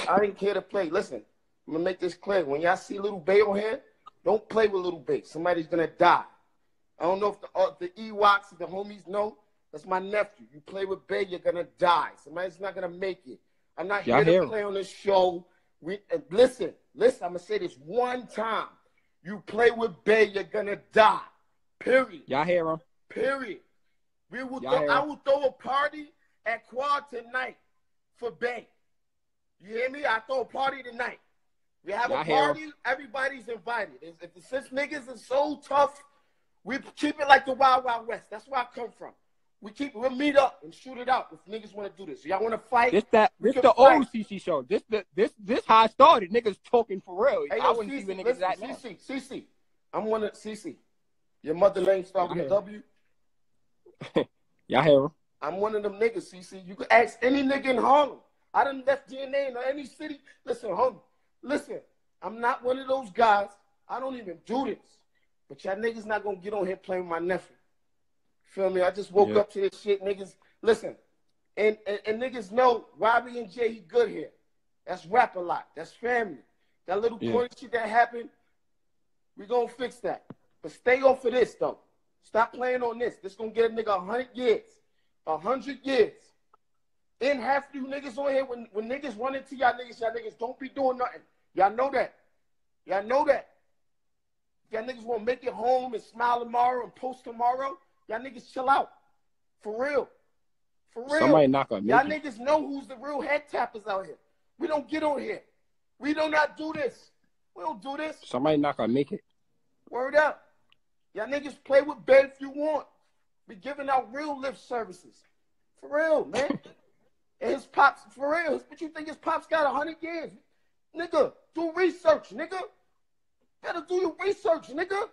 I ain't care to play. Listen, I'm gonna make this clear. When y'all see Little Bay on here, don't play with Little Bay. Somebody's gonna die. I don't know if the Ewoks, the homies know. That's my nephew. You play with Bay, you're gonna die. Somebody's not gonna make it. I'm not here to play on this show. Listen. I'm gonna say this one time. You play with Bay, you're gonna die. Period. Y'all hear him? Period. I will throw a party at Quad tonight for Bay. You hear me? I throw a party tonight. We have a party. Everybody's invited. If the 6 niggas is so tough, we keep it like the Wild Wild West. That's where I come from. We'll meet up and shoot it out if niggas want to do this. Y'all want to fight? This the old CC show. This how it started. Niggas talking for real. Hey, I wouldn't see where niggas at now. CC. I'm one of CC. Your mother name start with a W? Y'all hear him? I'm one of them niggas, CC. You can ask any nigga in Harlem. I done left DNA in any city. Listen, homie. Listen, I'm not one of those guys. I don't even do this. But y'all niggas not going to get on here playing with my nephew. Feel me? I just woke up to this shit, niggas. Listen, and niggas know YB and Jay, he good here. That's Rap a Lot. That's family. That little corny shit that happened, we going to fix that. But stay off of this, though. Stop playing on this. This going to get a nigga 100 years. 100 years. And half of you niggas on here, when niggas run into y'all niggas don't be doing nothing. Y'all know that. Y'all know that. Y'all niggas want to make it home and smile tomorrow and post tomorrow. Y'all niggas chill out. For real. For real. Somebody not gonna make y'all niggas know who's the real head tappers out here. We don't get on here. We do not do this. We don't do this. Somebody not gonna make it. Word up. Y'all niggas play with Bay if you want. Be giving out real lift services. For real, man. And his pops, for real. But you think his pops got 100 years? Nigga, do research, nigga. Better do your research, nigga.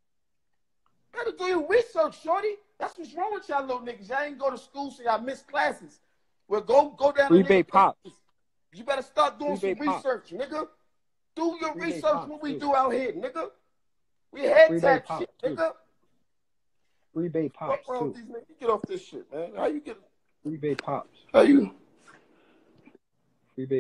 Better do your research, shorty. That's what's wrong with y'all little niggas. Y'all ain't go to school, so y'all miss classes. Well, go down Free Bay Pops. You better start doing some research, nigga. Do your research what we do out here, nigga. We head tap shit, nigga. Free Bay Pops, too. These niggas? Get off this shit, man. How you get... Free Bay Pops. How you... Free Bay